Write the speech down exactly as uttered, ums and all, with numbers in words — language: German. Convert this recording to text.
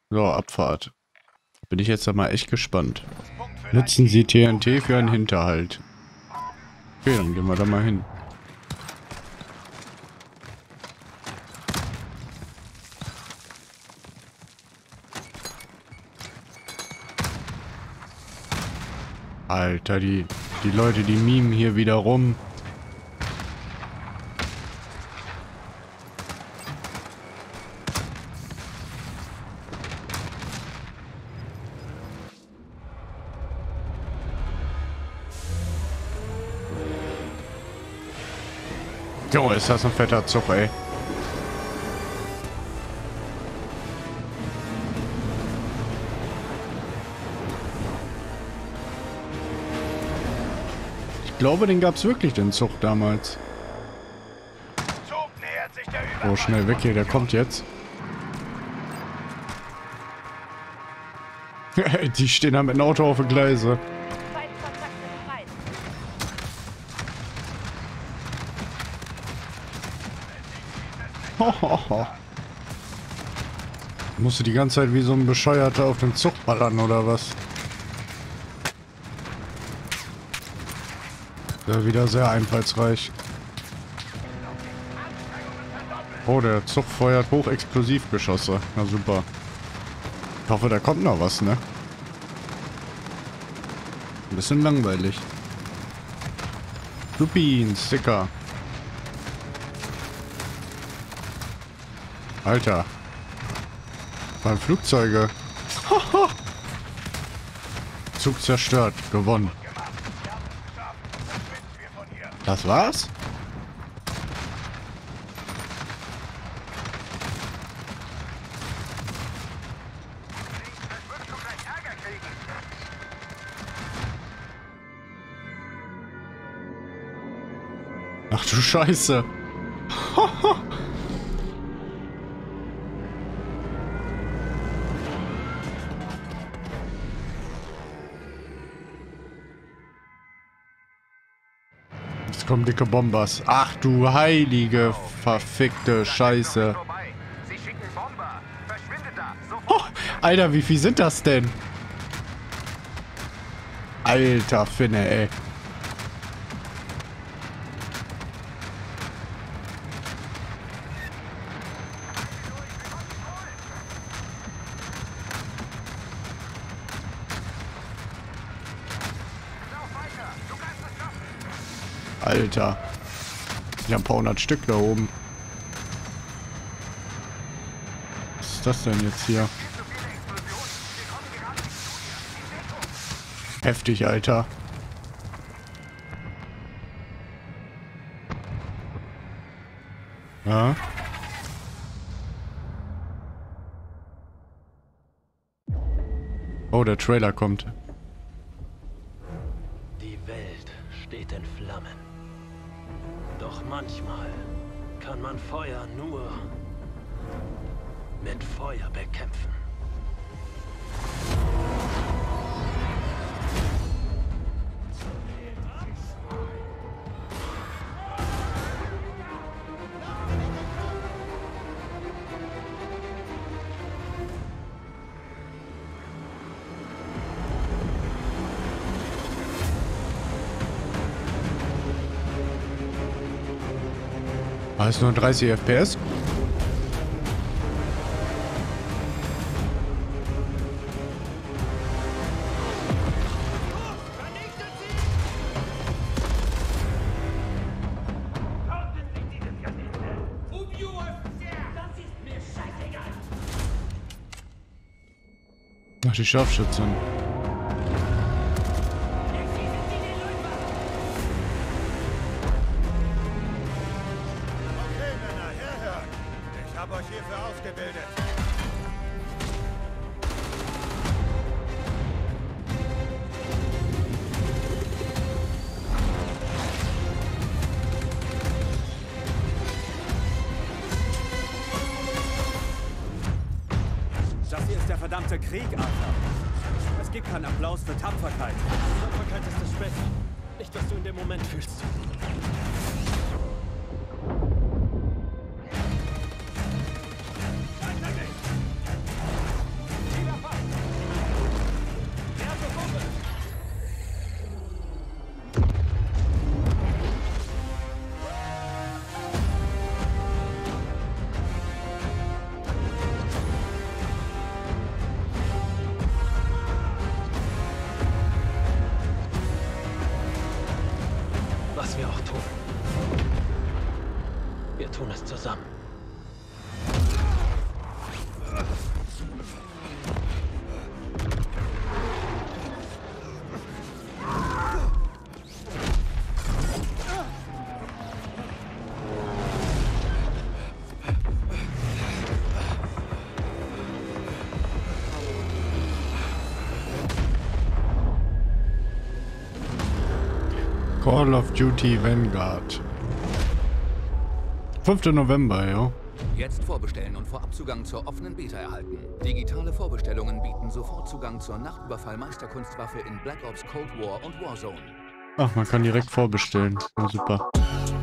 So, Abfahrt. Bin ich jetzt mal echt gespannt. Nutzen Sie T N T für einen Hinterhalt. Okay, dann gehen wir da mal hin. Alter, die, die Leute, die mimen hier wieder rum. Jo, ist das ein fetter Zug, ey. Ich glaube, den gab es wirklich, den Zug damals. Oh, schnell weg hier, der kommt jetzt. Die stehen da mit dem Auto auf der Gleise. Musst du die ganze Zeit wie so ein Bescheuerter auf den Zug ballern, oder was? Ja, wieder sehr einfallsreich. Oh, der Zug feuert Hochexplosivgeschosse. Na super. Ich hoffe, da kommt noch was, ne? Ein bisschen langweilig. Supi, ein Sticker. Alter. Waren Flugzeuge. Zug zerstört. Gewonnen. Das war's? Ach du Scheiße. Jetzt kommen dicke Bombers. Ach du heilige, verfickte Scheiße. Oh, Alter, wie viel sind das denn? Alter Finne, ey. Alter. Ich habe ein paar hundert Stück da oben. Was ist das denn jetzt hier? Heftig, Alter. Ja. Oh, der Trailer kommt. Die Welt steht in Flammen. Doch manchmal kann man Feuer nur mit Feuer bekämpfen. Ah, ist nur dreißig F P S. Ach, die Scharfschützen. Ich habe euch hierfür ausgebildet. Das hier ist der verdammte Krieg, Arthur. Es gibt keinen Applaus für Tapferkeit. Tapferkeit ist das Schwäche. Nicht, was du in dem Moment fühlst. zusammen. Call of Duty Vanguard. fünfter November, ja. Jetzt vorbestellen und Vorabzugang zur offenen Beta erhalten. Digitale Vorbestellungen bieten sofort Zugang zur Nachtüberfall-Meisterkunstwaffe in Black Ops Cold War und Warzone. Ach, man kann direkt vorbestellen. Ja, super.